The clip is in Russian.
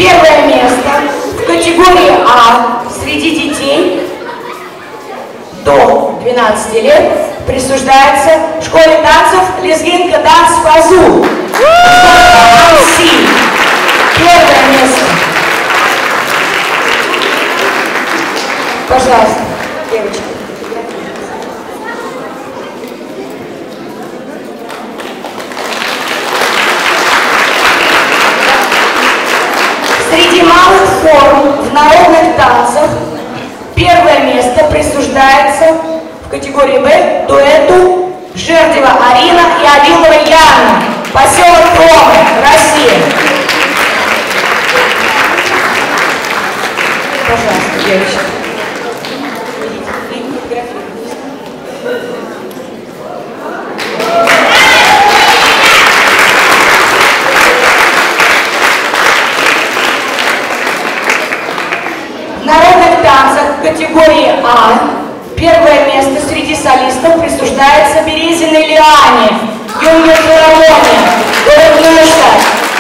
Первое место в категории А среди детей до 12 лет присуждается школе танцев «Лезгинка Данс Фазу». Первое место. Пожалуйста, девочка. Среди малых форм в народных танцах первое место присуждается в категории Б дуэту Жердева Арина и Авилова Яна, поселок Промы, Россия. Пожалуйста, девочка. В народных танцах категории А первое место среди солистов присуждается Березиной Лиане, Юнгер Филармония, город Нюрнберг.